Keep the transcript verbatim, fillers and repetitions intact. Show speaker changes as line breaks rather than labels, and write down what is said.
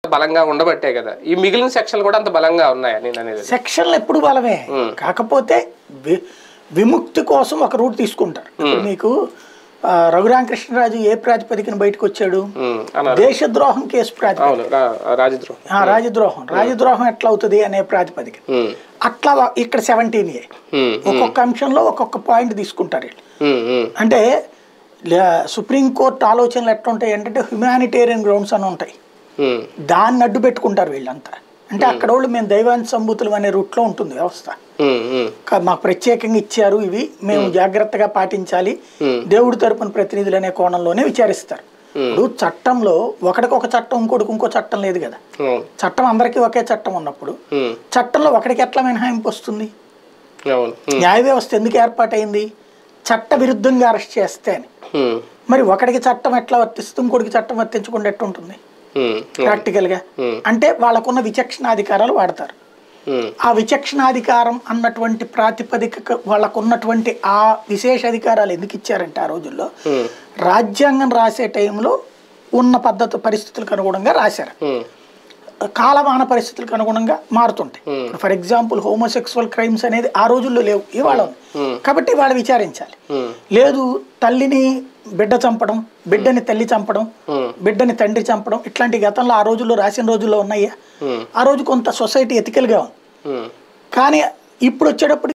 బలంగా ఉండబట్టే కదా ఈ మిగిలిన సెక్షన్లు కూడా అంత బలంగా ఉన్నాయా నేను అనేది?
సెక్షన్లు ఎప్పుడు బలమే, కాకపోతే విముక్తి కోసం ఒక రూట్ తీసుకుంటారు. ఇప్పుడు మీకు రఘురామకృష్ణరాజు ఏ ప్రాతిపదికన బయటకు వచ్చాడు? దేశద్రోహం కేసు ప్రాతిపదిక, రాజద్రోహం రాజద్రోహం ఎట్లా అవుతుంది అనే ప్రాతిపదిక. అట్లా ఇక్కడ సెవెంటీన్ ఏ ఒక్కొక్క అంశంలో ఒక్కొక్క పాయింట్ తీసుకుంటారు. అంటే సుప్రీంకోర్టు ఆలోచనలు ఎట్లా ఉంటాయి అంటే హ్యుమానిటేరియన్ గ్రౌండ్స్ అని ఉంటాయి, దాన్ని అడ్డు పెట్టుకుంటారు వీళ్ళంతా. అంటే అక్కడ వాళ్ళు మేము దైవాంశ సంభూతులు అనే రూట్లో ఉంటుంది వ్యవస్థ. మాకు ప్రత్యేకంగా ఇచ్చారు, ఇవి మేము జాగ్రత్తగా పాటించాలి, దేవుడి తరపున ప్రతినిధులు అనే కోణంలోనే విచారిస్తారు. ఇప్పుడు చట్టంలో ఒకటికొక చట్టం ఇంకోటికి ఇంకో చట్టం లేదు కదా. చట్టం అందరికీ ఒకే చట్టం ఉన్నప్పుడు చట్టంలో ఒకటికి ఎట్లా మినహాయింపు వస్తుంది? న్యాయ వ్యవస్థ ఎందుకు ఏర్పాటైంది? చట్ట విరుద్ధంగా అరెస్ట్ చేస్తే అని. మరి ఒకటికి చట్టం ఎట్లా వర్తిస్తుంది, ఇంకోటికి చట్టం వర్తించకుండా ఎట్టుంటుంది ప్రాక్టికల్ గా? అంటే వాళ్ళకున్న విచక్షణాధికారాలు వాడతారు. ఆ విచక్షణాధికారం అన్నటువంటి ప్రాతిపదిక వాళ్ళకున్నటువంటి ఆ విశేష అధికారాలు ఎందుకు ఇచ్చారంటే ఆ రోజుల్లో రాజ్యాంగం రాసే టైంలో ఉన్న పద్ధతి పరిస్థితులకు అనుగుణంగా రాశారు. కాలమాన పరిస్థితులకు అనుగుణంగా మారుతుంటాయి. ఫర్ ఎగ్జాంపుల్ హోమోసెక్సువల్ క్రైమ్స్ అనేది ఆ రోజుల్లో లేవు, ఇవాళ ఉంది. కాబట్టి వాళ్ళు విచారించాలి. లేదు తల్లిని బిడ్డ చంపడం, బిడ్డని తల్లి చంపడం, బిడ్డని తండ్రి చంపడం, ఇట్లాంటి గతంలో ఆ రోజుల్లో రాసిన రోజుల్లో ఉన్నాయా? ఆ రోజు కొంత సొసైటీ ఎథికల్ గా ఉంది. కానీ ఇప్పుడు వచ్చేటప్పుడు